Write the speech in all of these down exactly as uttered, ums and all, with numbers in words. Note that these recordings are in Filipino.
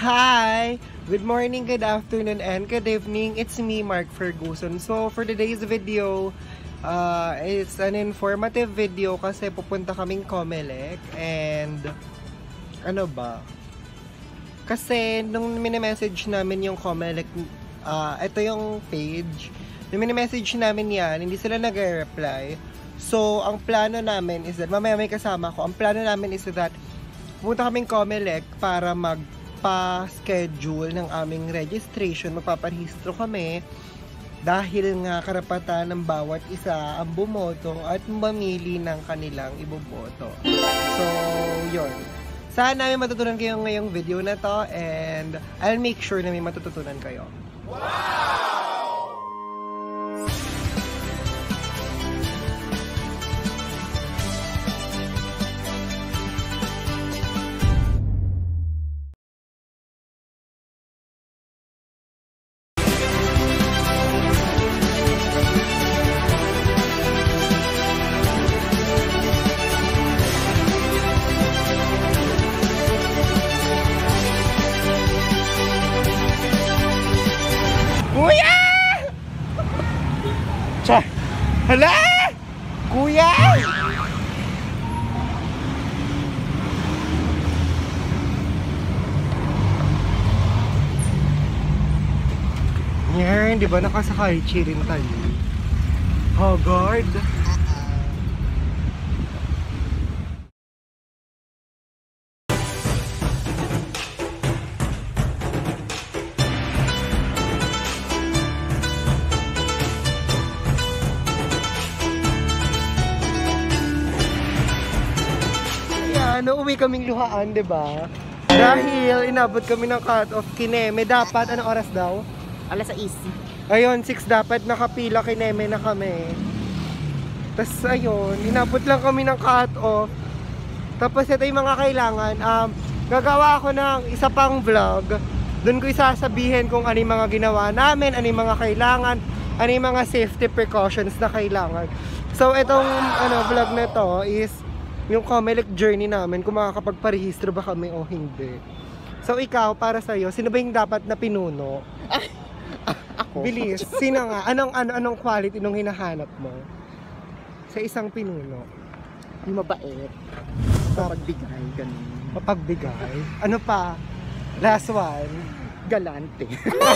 Hi! Good morning, good afternoon, and good evening. It's me, Mark Ferguson. So, for today's video, uh, it's an informative video kasi pupunta kaming COMELEC and ano ba? Kasi nung mini-message namin yung COMELEC, uh, ito yung page. Nung mini-message namin yan, hindi sila nag-reply. So, ang plano namin is that, mamaya may kasama ko, ang plano namin is that pupunta kaming COMELEC para mag pa-schedule ng aming registration, magpaparehistro kami dahil nga karapatan ng bawat isa ang bumoto at mamili ng kanilang iboboto. So, yun. Sana may matutunan kayo ngayong video na to and I'll make sure na may matutunan kayo. Wow! Kuya! Cha! Hala! Kuya! Yan, di ba nakasakay chirin tayo? Oh God! Ano, uwi kaming luhaan, diba? Dahil inabot kami ng cut-off kineme. Dapat, anong oras daw? Alas sais. Ayun, six dapat nakapila kineme na kami. Tapos, ayun, inabot lang kami ng cut-off. Tapos, ito yung mga kailangan. Um, gagawa ako ng isa pang vlog. Doon ko isasabihin kung ano yung mga ginawa namin, ano yung mga kailangan, ano yung mga safety precautions na kailangan. So, itong ano, vlog na to is yung COMELEC journey namin, kung makakapagparehistro ba kami o hindi. So ikaw, para sa'yo, sino ba yung dapat na pinuno? Ako? Bilis, sino nga? Anong, ano, anong quality nung hinahanap mo sa isang pinuno? Yung mabait. Mapagbigay, ganun. Mapagbigay? Ano pa? Last one? Galante.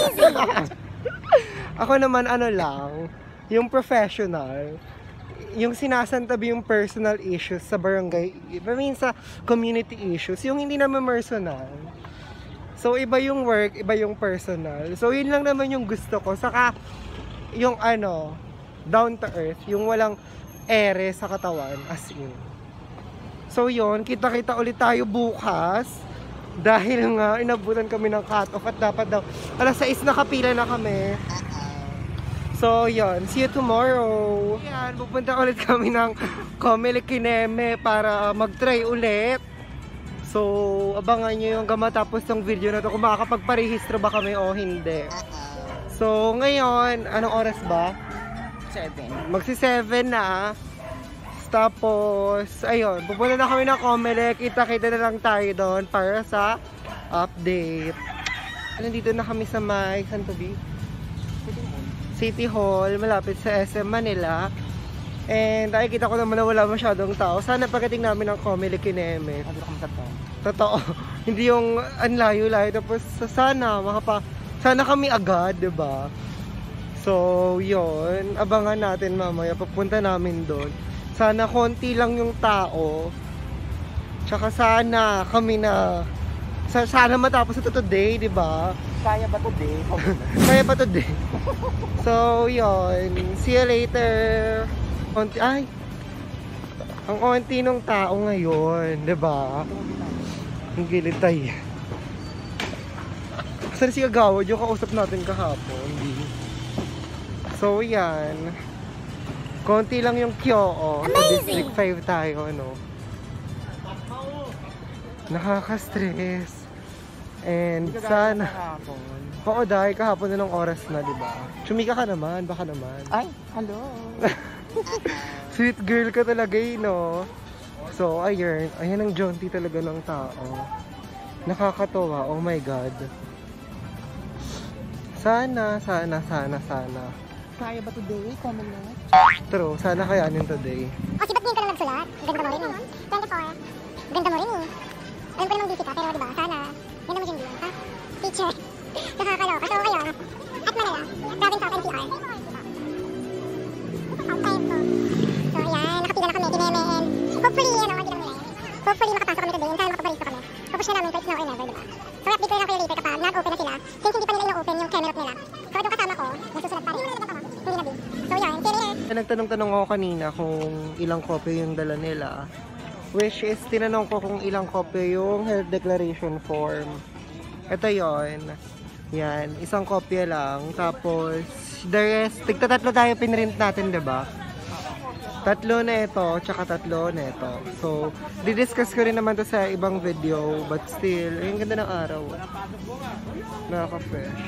Ako naman, ano lang, yung professional. Yung sinasantabi yung personal issues sa barangay, I mean sa community issues, yung hindi naman personal. So iba yung work, iba yung personal. So yun lang naman yung gusto ko. Saka yung ano, down to earth, yung walang ere sa katawan, as in. So yun, kita-kita ulit tayo bukas. Dahil nga inabutan kami ng cut-off at dapat daw alas sais nakapila na kami. So, yun. See you tomorrow. Yan, pupunta ulit kami ng COMELEC kineme para mag-try ulit. So, abangan nyo yung matapos ng video na to kung makakapagparehistro ba kami o hindi. So, ngayon, anong oras ba? seven. Magsi seven na. Tapos, ayun, pupunta na kami ng COMELEC. Kita-kita na lang tayo doon para sa update. Nandito na kami sa may, saan to be? City Hall, malapit sa S M Manila. And nakikita ko naman na wala masyadong tao. Sana pagdating namin ng COMELEC kineme. Totoo. Hindi yung anlayo-layo. Tapos sana makapa sana kami agad, 'di ba? So, 'yon. Abangan natin mamaya papunta namin doon. Sana konti lang yung tao. Tsaka sana kami na sana matapos ito today, 'di ba? Kaya ba today? Kaya ba today? So, yun. See you later. Konti, ay! Ang konti ng tao ngayon, diba? Ang gilid tayo. Saan si Agawad? Yung kausap natin kahapon. So, yan. Konti lang yung Q O. Sa District five tayo, ano? Nakaka-stress. And sana oo dahil kahapon na ng oras na, diba? Chumika ka naman, baka naman. Ay, hello. Sweet girl ka talaga eh, no? So, ayun. Ayan ang jaunty talaga ng tao. Nakakatuwa. Oh my God. Sana, sana, sana, sana. Kaya ba today? COMELEC? True. Sana kayanin today. Oh, si ba't ngayon ka lang nagsulat? Ganda mo rin eh. twenty-four. Ganda mo rin eh. Alam ko namang busy ka, pero diba, sana. Ganda mo siya din, ha? Teacher. Nakakaloka. So, kayo. At Manila. Province of N C R. Time ko. So, ayan. Nakapila na kami. Kineme and hopefully, ano, hindi lang nila yan. Hopefully, makapasok kami today. Sana makaparisto kami. Pupush na namin kahit now or never, diba? So, update ko lang kayo later kapag nag-open na sila. Since hindi pa nila ino-open yung camelot nila. So, itong kasama ko, nasusulat pa rin. Hindi na din. So, yan. See you later. Nagtanong-tanong ako kanina kung ilang kopya yung dala nila. Which is, tinanong ko kung ilang kopya yung health declaration form. Ito yon. Yan. Isang kopya lang. Tapos, the rest, tigtatatlo tayo pinrint natin, diba? Tatlo na ito, tsaka tatlo na ito. So, didiscuss ko rin naman to sa ibang video. But still, yung ganda ng araw. Nakaka-fresh.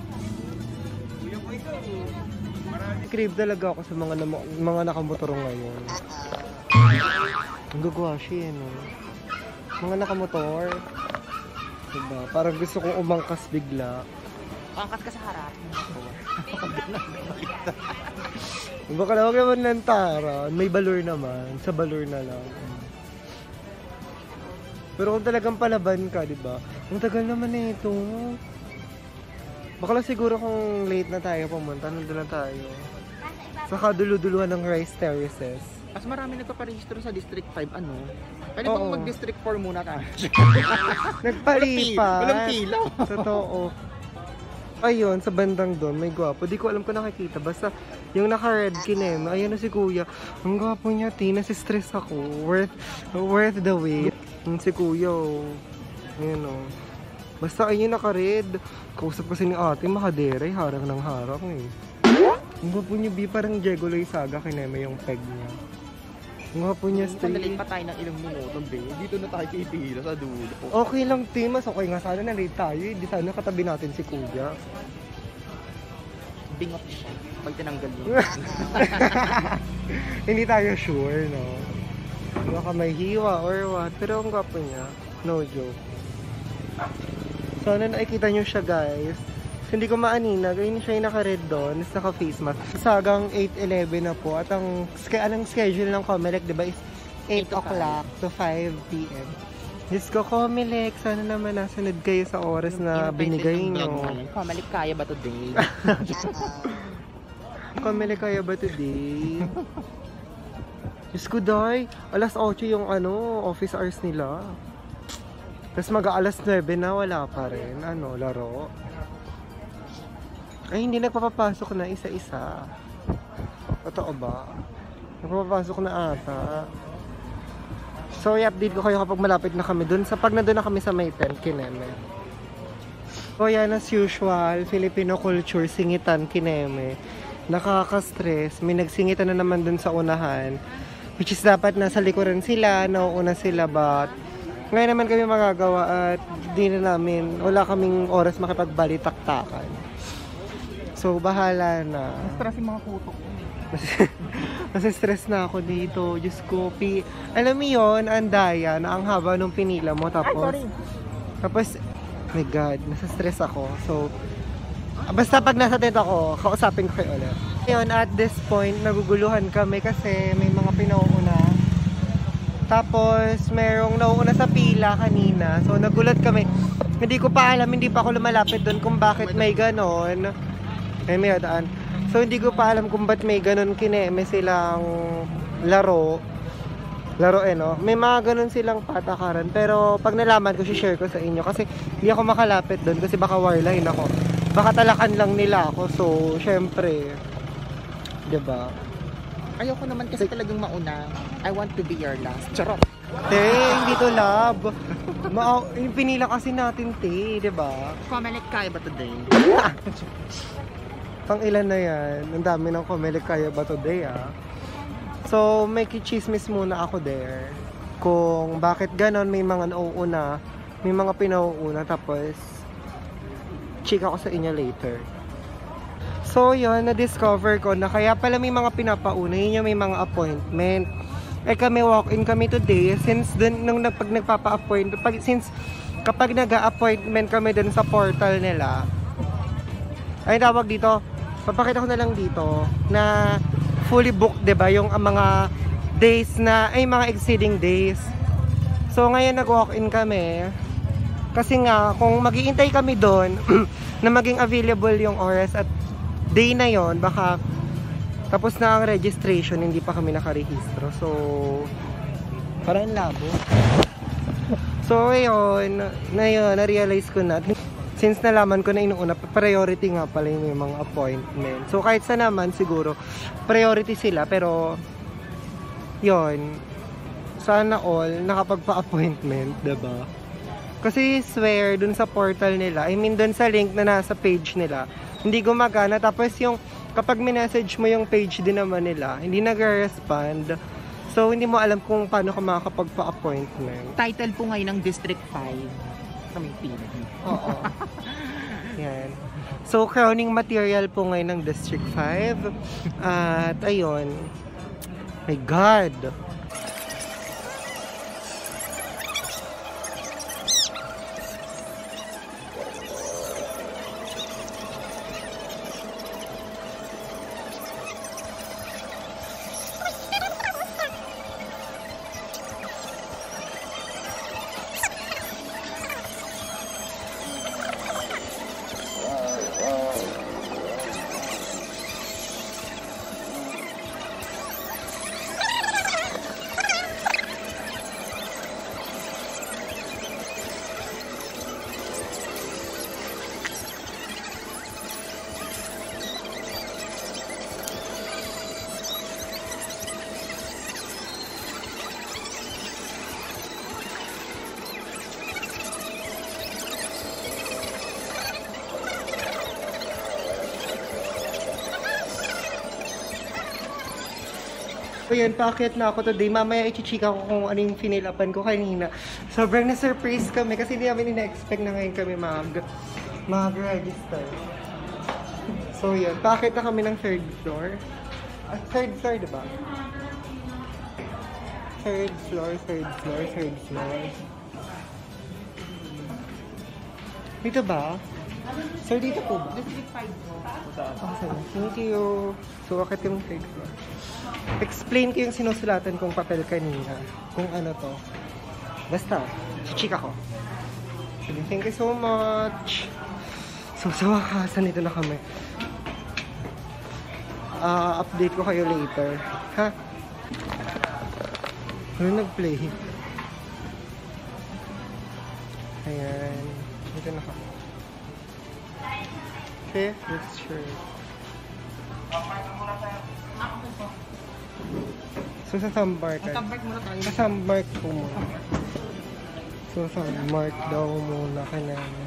Crave talaga ako sa mga mga nakamotor ngayon. Ang gagwashi eh, no? Mga nakamotor. Diba? Parang gusto kong umangkas bigla. Angkas ka sa harap. Baka na huwag naman lantaran. May balor naman. Sa balor na lang. Pero kung talagang palaban ka, diba? Ang tagal naman na ito. Baka lang siguro kung late na tayo pumunta, nandun na tayo. Sa kadulu-duluhan ng rice terraces. Mas marami nagpaparehistro sa District five, ano? Pwede Oo. bang mag-District four muna ka? Nagpalipat. Walang pila. Totoo. Ayun, sa bandang doon, may gwapo. Di ko alam kung nakikita. Basta yung naka-red kineme, ayun na si kuya. Ang gwapo niya, ti. Nasi-stress ako. Worth, worth the wait. Yung si kuya, oh. Ayun, oh. Basta ayun naka-red. Kausap kasi ni ate, makadere. Harang ng harang, eh. Ang gwapo niya, B. Parang Jegoloy Saga kineme yung peg niya. Ang gwapo niya, straight. Nalate pa tayo ng ilang minuto, be. Dito na tayo kipila sa dulo. Okay lang, team. Mas okay nga sana na-late tayo. Hindi sana katabi natin si kuya. Bingot siya. Pag tinanggal yun. Hindi tayo sure, no? Baka may hiwa or what. Pero ang gwapo niya. No joke. Sana nakikita nyo siya, guys. Hindi ko maanina. Ganyan siya yung naka-red doon. Is naka-face mask. Sagang eight eleven na po. At ang anong schedule ng COMELEC, diba, is eight o'clock to five p m Diyos ko, COMELEC. Sana naman nasunod kayo sa oras na binigay nyo. COMELEC kaya ba today? COMELEC kaya ba today? Diyos ko, day. alas otso yung ano, office hours nila. Tapos mag-aalas nuwebe na, wala pa rin. Ano, laro. Ay, hindi nagpapapasok na isa-isa. Totoo ba? Nagpapapasok na ata. So, i-update ko kayo kapag malapit na kami dun. Sa pag na dun na kami sa may tent, kineme. So, yan as usual, Filipino culture, singitan, kineme. Nakaka-stress. May nagsingitan na naman dun sa unahan. Which is dapat nasa likuran sila, nauuna sila, but ngayon naman kami magagawa at di na namin, wala kaming oras makipagbalitaktakan. So, bahala na. Stress yung mga kutok. Kasi stress na ako dito. Diyos ko, pi... Alam mo yun, ang daya na ang haba nung pinila mo. Tapos, Ay, sorry. tapos, my God, nasa stress ako. So, basta pag nasa tent ako, kausapin ko kayo ulit. Ngayon, at this point, naguguluhan kami kasi may mga pinauuna. Tapos, merong nauuna sa pila kanina. So, nagulat kami. Hindi ko pa alam, hindi pa ako lumalapit doon kung bakit may ganon. Ay, may daan. So, hindi ko pa alam kung ba't may ganon kineme silang laro. Laro eh, no? May mga ganon silang patakaran. Pero, pag nalaman ko, share ko sa inyo. Kasi, hindi ako makalapit doon kasi baka wireline ako. Baka talakan lang nila ako. So, syempre. Diba? Ayoko naman kasi talagang mauna. I want to be your last. Charot! Te, hindi to love. Ma yung pinila kasi natin, te. Diba? COMELEC kaya ba today? Pang ilan na yan. Ang dami ng COMELEC kaya ba today, ah. So, may kichismis muna ako there. Kung bakit ganon, may mga nauuna. May mga pinauuna. Tapos, chika ko sa inyo later. So, yun, na-discover ko na kaya pala may mga pinapauna. Yun yung may mga appointment. Eh, kami walk-in kami today. Since dun, nung pag nagpapa-appoint, pag, since kapag nag-a-appointment kami dun sa portal nila, ay tawag dito, papakita ko na lang dito, na fully booked, diba? Yung uh, mga days na, ay mga exceeding days. So ngayon nag-walk-in kami, kasi nga, kung mag-iintay kami doon, na maging available yung oras at day na yon, baka tapos na ang registration, hindi pa kami nakarehistro. So, parang labo. So, ayun, na yun, na-realize ko na, since nalaman ko na inuuna, priority nga pala yung mga appointment. So, kahit sa naman, siguro, priority sila, pero, yun, sana all, nakapagpa-appointment, diba? Kasi, swear, dun sa portal nila, I mean, dun sa link na nasa page nila, hindi gumagana. Tapos, yung, kapag minessage mo yung page din naman nila, hindi nag-respond. So, hindi mo alam kung paano ka makakapagpa-appointment. Title po ngayon ng District five. Kami pili. Oo. Yan. So, crowning material po ngayon ng District five. At, ayun. My God! So yun, paakyat na ako today. Mamaya i-chika ko kung ano yung finilapan ko kanina. Sobrang na-surprise kami kasi hindi namin ina-expect na ngayon kami mag mag-register. So yun, paakyat na kami ng third floor. Ah, third floor, diba? Third floor, third floor, third floor. Dito ba? Sir, dito po ba? District five po. Okay, thank you. So, akit yung third floor. Explain ko yung sinusulatan kong papel kanina. Kung ano to. Basta, chichika ko. Sige, thank you so much. So, sa wakasan, ito na kami. Uh, update ko kayo later. Ha? Ano nag-play? Ayan. Ito na kami. Okay, that's sure. So, sa Sambark. Sa Sambark muna tayo. Sa Sambark po muna. So, sa Sambark daw muna ka namin.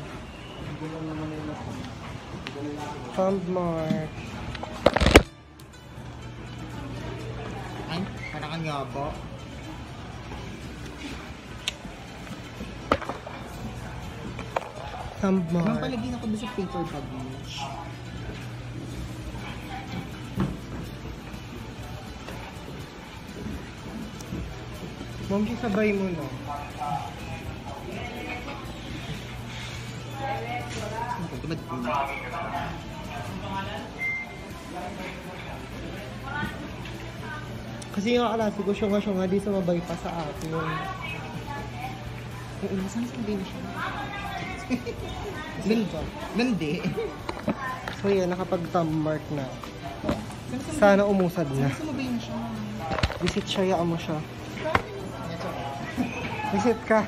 Sambark. Ay, parang ang yabo. Sambark. Mampalagin ako doon sa paper baggage. Ma'am, sabay mo na. Tubad po. Kasi yung akalasi ko, syunga-syunga, di sumabay pa sa akin. Yung una, saan sumabay na siya? Nandi. So yan, nakapag-thumb mark na. Sana umusad na. Saan sumabay na siya? Visit siya, yaan mo siya. Visit ka.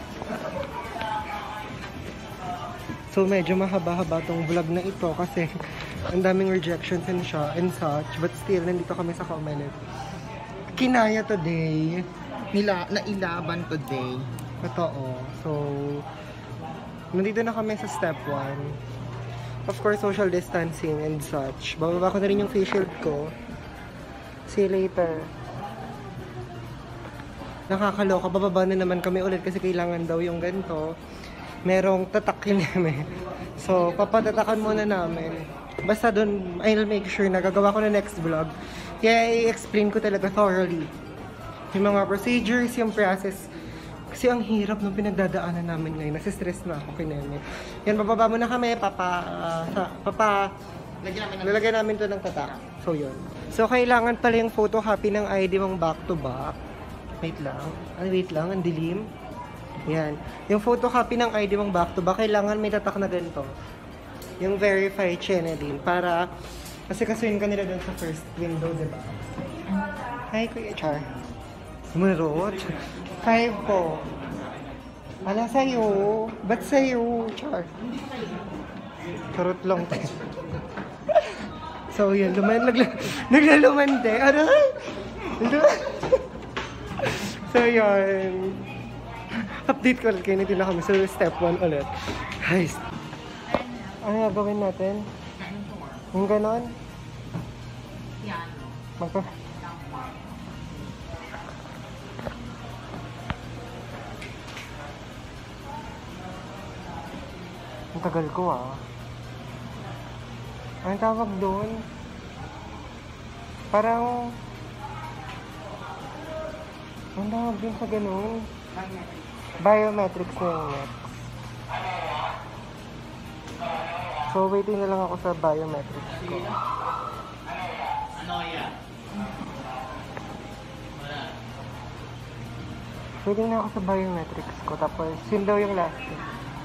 So medyo mahaba-haba tong vlog na ito kasi ang daming rejections and siya and such, but still nandito kami sa COMELEC. Kinaya today. Nila, nailaban today. Totoo. So nandito na kami sa step one. Of course, social distancing and such. Bababa ko na rin yung face shield ko. See you later. Nakakaloka, bababa na naman kami ulit kasi kailangan daw yung ganito. Merong tatakin namin. So, papadatakan muna namin. Basta dun, I'll make sure na gagawa ko na next vlog. Kaya i-explain ko talaga thoroughly yung mga procedures, yung process. Kasi ang hirap nung pinagdadaanan namin ngayon. Nasistress na ako kineme. Yan, bababa muna kami. Papa, uh, sa, papa, lalagyan namin to ng tatak. So, yun. So, kailangan pala yung photocopy ng I D mong back to back. Wait lang. Ay, wait lang. Ang dilim. Yan. Yung photocopy ng I D mong back to back, kailangan may tatak na ganito. Yung verified channeling. Para, kasi kasuyin ka nila dun sa first window, diba? Hi, Kuya Char. Marot. Five po. Wala sa'yo. Ba't sa'yo? Char. Charot lang tayo. So, yun. Luman, nagla, naglalumante. Aray! So, yun. Update ko ulit kayo. Hindi na kami. So, step one ulit. Guys. Ano gagawin natin? Yung ganon? Magka... Ang tagal ko ah. Anong tawag doon? Parang... Anong tawag doon sa ganun? Biometrics na yung next. So, waiting na lang ako sa biometrics ko. Waiting na ako sa biometrics ko. Tapos, yun daw yung last step.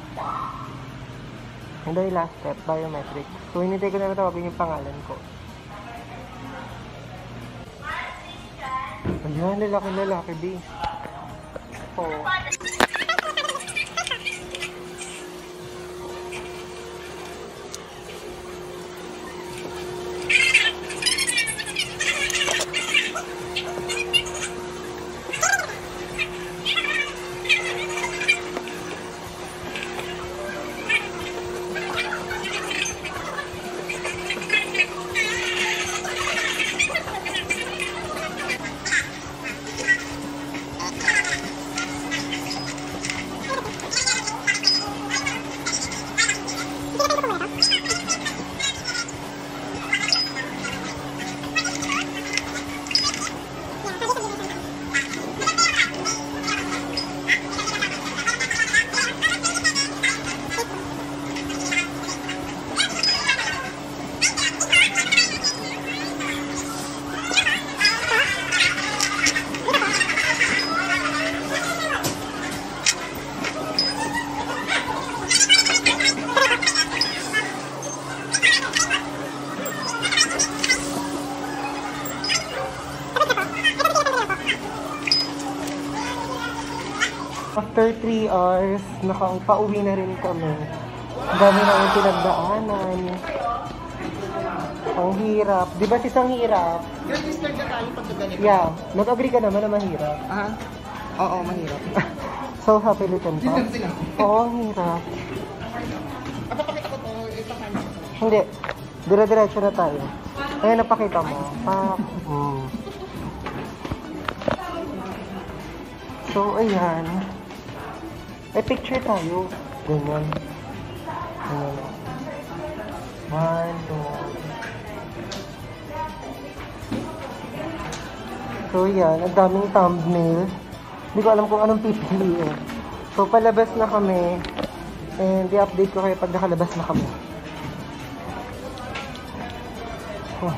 Yun daw yung last step, biometrics. So, hinintay ko na natawagin yung pangalan ko. Ayan, lalaki-lalaki, B. Oh. After three hours, nakapauwi na rin kami. Ang dami na yung pinagdaanan. Ang hirap. Di ba sis ang hirap? Registered na tayo pag ganito. Yeah. Nag-agree ka naman na mahirap. Ah? Oo, mahirap. So, happy little pa. Oo, ang hirap. At napakita ko to, ipakanya ko. Hindi. Dire-diretso na tayo. Ayan, napakita mo. Pa hmm. So, ayan. May picture tayo. Ganyan. Ganyan. One, two. So, yan. Ang daming thumbnail. Hindi ko alam kung anong pipiliin. So, palabas na kami. And i-update ko kayo pag nakalabas na kami. Oh.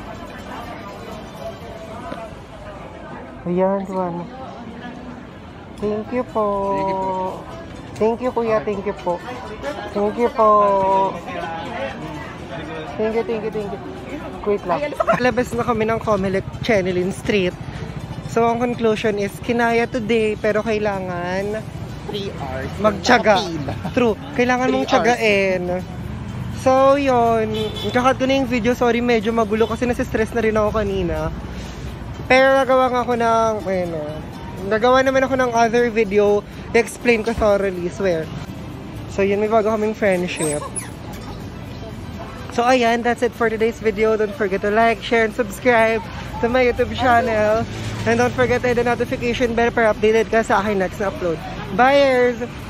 Ayan, Juan. Thank you po. Thank you, kuya. Thank you po. Thank you po. Thank you, thank you, thank you. Wait lang. Labas na kami ng COMELEC Channeling Street. So, ang conclusion is, kinaya today, pero kailangan three hours. magtiyaga. True. Kailangan mong tiyagain. So, yun. Kakat ko na yung video. Sorry, medyo magulo kasi nasistress na rin ako kanina. Pero nagawa nga ako ng, ayun o. Nagawa naman ako ng other video. I-explain ko thoroughly, swear. So, yun, may bago kaming friendship. So, ayan, that's it for today's video. Don't forget to like, share, and subscribe to my YouTube channel. And don't forget to hit the notification bell para updated ka sa aking next na upload. Bye,